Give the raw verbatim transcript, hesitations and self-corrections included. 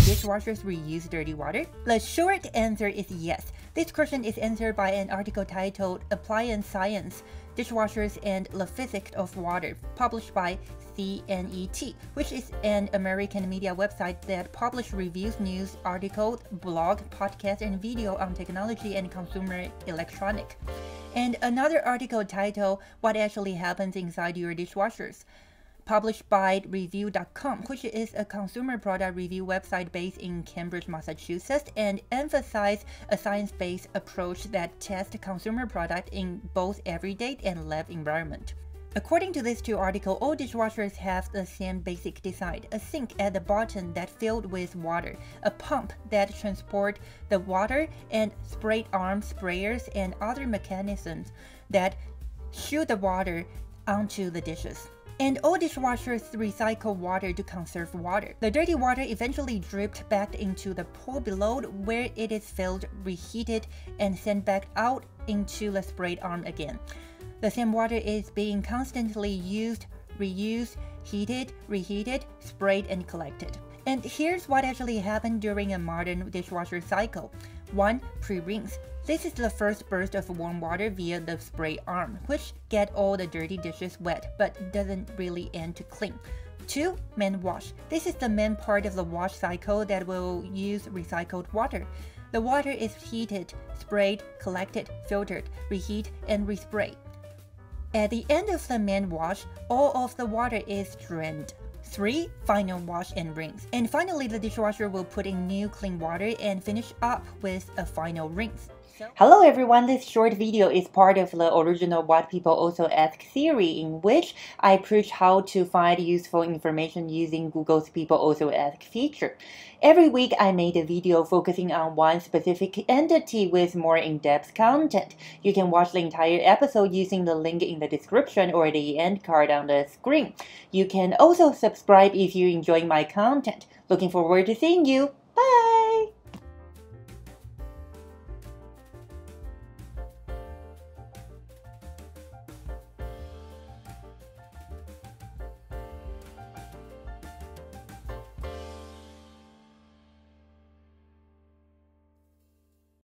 dishwashers reuse dirty water? The short answer is yes. This question is answered by an article titled Appliance Science, Dishwashers and the Physics of Water, published by C N E T, which is an American media website that publishes reviews, news, articles, blog, podcast, and video on technology and consumer electronics. And another article titled What Actually Happens Inside Your Dishwashers, published by review dot com, which is a consumer product review website based in Cambridge, Massachusetts, and emphasizes a science-based approach that tests consumer products in both everyday and lab environment. According to these two articles, all dishwashers have the same basic design: a sink at the bottom that's filled with water, a pump that transports the water, and sprayed arm sprayers and other mechanisms that shoot the water onto the dishes. And all dishwashers recycle water to conserve water. The dirty water eventually dripped back into the pool below, where it is filled, reheated, and sent back out into the sprayed arm again. The same water is being constantly used, reused, heated, reheated, sprayed, and collected. And here's what actually happened during a modern dishwasher cycle. one. Pre-rinse. This is the first burst of warm water via the spray arm, which gets all the dirty dishes wet, but doesn't really end to clean. two. Main wash. This is the main part of the wash cycle that will use recycled water. The water is heated, sprayed, collected, filtered, reheated, and resprayed. At the end of the main wash, all of the water is drained. three. Final wash and rinse. And finally, the dishwasher will put in new clean water and finish up with a final rinse. Hello everyone, this short video is part of the original What People Also Ask series, in which I preach how to find useful information using Google's People Also Ask feature. Every week I made a video focusing on one specific entity with more in-depth content. You can watch the entire episode using the link in the description or the end card on the screen. You can also subscribe if you enjoy my content. Looking forward to seeing you. Bye!